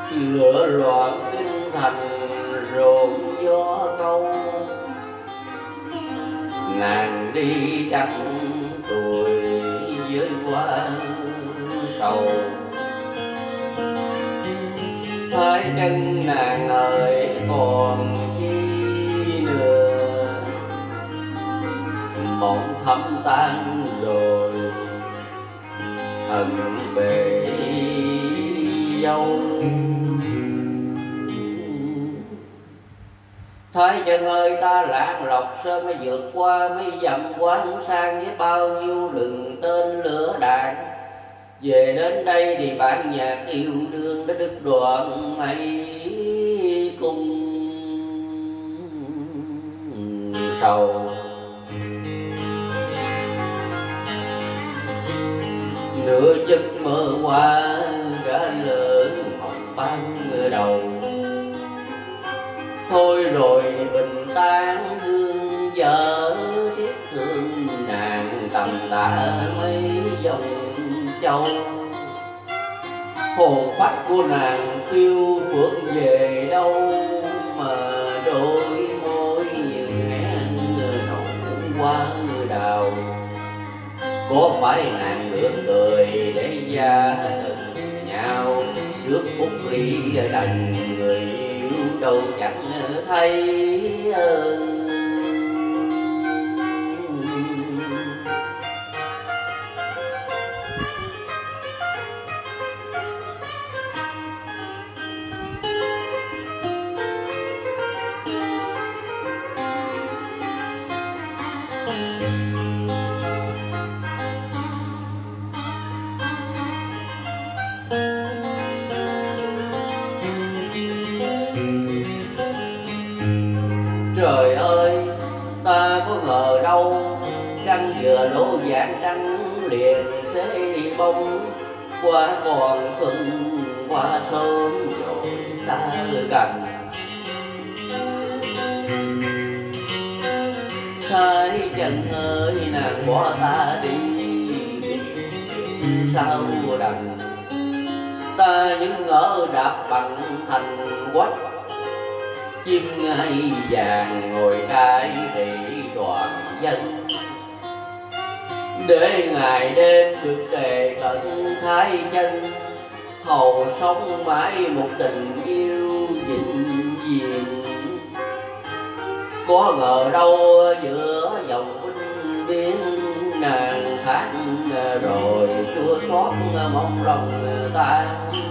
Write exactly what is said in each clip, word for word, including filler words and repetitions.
lửa loạn kinh thành rộn gió câu. Nàng đi trắng tuổi dưới qua sầu, hai chân nàng ơi còn chi nữa. Mộng thâm tan rồi hận bể dâu. Thái chân ơi ta lạc lọc sơ mới vượt qua mấy dặm quán sang với bao nhiêu rừng tên lửa đạn. Về đến đây thì bản nhạc yêu đương đã đứt đoạn mây cung sầu. Nửa giấc mơ qua đã lỡ hồng ban đầu. Thôi rồi bình tan hương vợ tiếc thương nàng tầm tạ mấy dòng châu. Hồn phách của nàng phiêu phượng về đâu mà đôi môi như hẹn nồng qua đào. Có phải nàng nửa cười để gia tình nhau, trước phút ly đành người yêu đâu chẳng thấy. Trời ơi, ta có ngờ đâu, trăng vừa lỗ dạng trăng liền sẽ bông. Qua còn xuân qua sớm rồi xa gần. Thái chân ơi nàng bỏ ta đi sao đành. Ta những ngỡ đạp bằng thành quách, chim ngai vàng ngồi cái thị toàn dân. Để ngày đêm được kề cận thái chân, hầu sống mãi một tình yêu vĩnh viễn. Có ngờ đâu giữa dòng binh biến, nàng khác rồi chua xót mong lòng ta.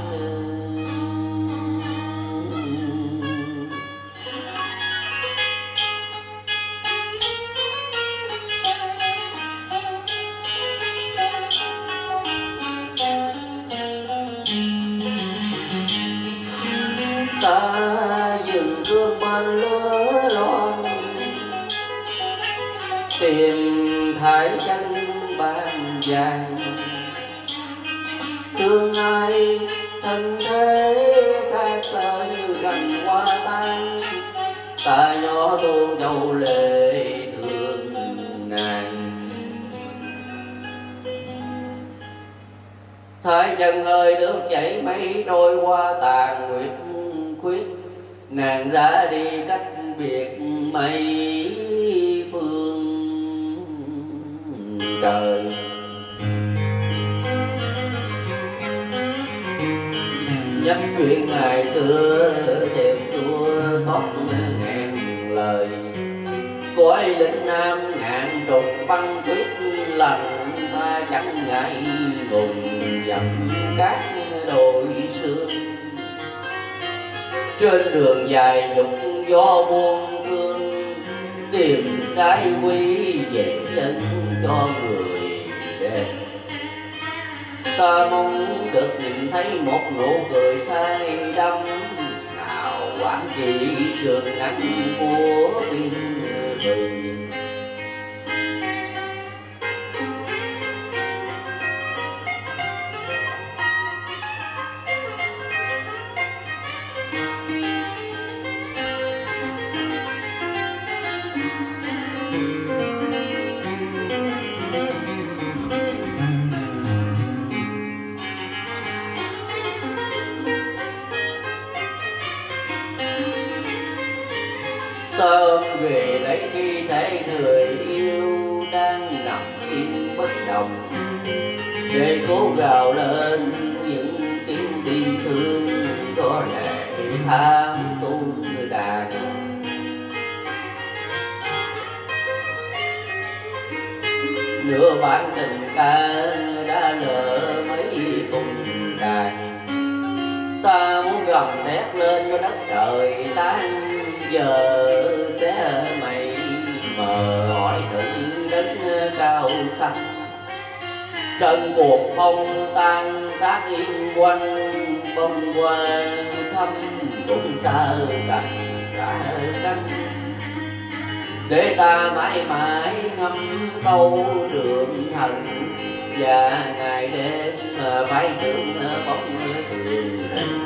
Ta dừng gương bên lửa loan, tìm thái chân bàn vàng. Thương ai thân thế xác sơ như cành hoa tan. Ta nhỏ tô dầu lệ thương nàng. Thái chân ơi nước chảy mây trôi qua tàn nguyệt khuyết. Nàng ra đi cách biệt mây phương trời. Nhắc chuyện ngày xưa đẹp chua xót ngàn lời. Cõi lính nam ngàn trục băng tuyết lạnh. Ta chẳng ngại ngùng dặm các đồi sương. Trên đường dài nhục gió buông thương, tìm cái quý về chân cho người đẹp. Ta mong được nhìn thấy một nụ cười say đắm, nào quán chỉ sương nắng của biên thùy. Ta ôm về lấy thi thể người yêu đang nằm im bất động, để cố gào lên những tiếng bi thương có lệ tham tuôn đàn. Nửa bản tình ca đã lỡ mấy cùng đàn, ta muốn gầm thét lên với đất trời tan, giờ sẽ mây mờ hỏi thử đất cao xanh. Trận cuộc không tan tác yên quanh, bông hoa thăm cũng xa cành cả cánh, để ta mãi mãi ngắm câu đường thần, và ngày đêm phải tưởng bóng thường tình.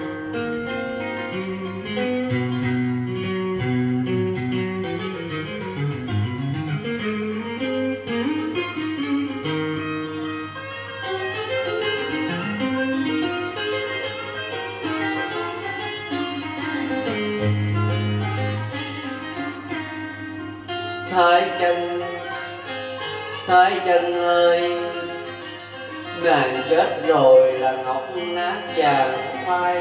Thái Chân, Thái Chân ơi, nàng chết rồi là ngọc nát vàng phai,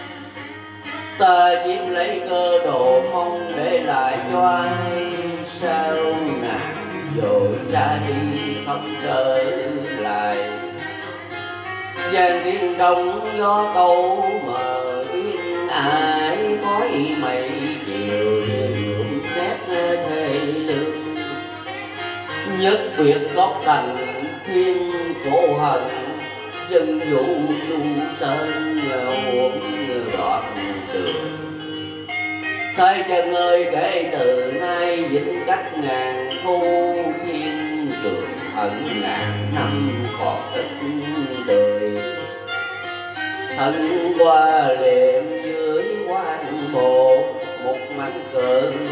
ta chiếm lấy cơ đồ mong để lại cho ai. Sao nàng rồi ra đi không trở lại, vàng tiếng đông gió câu mờ biết ai. Khói mây chiều nhuộm nét thê lương, nhất biệt góc thành thiên cổ hận, dân vũ du sơn muộn đoạn đường. Thái Chân ơi, kể từ nay vĩnh cách ngàn thu, thiên trường hận ngàn năm còn ít tươi. Hận qua liệm dưới quan bộ, một mảnh cờ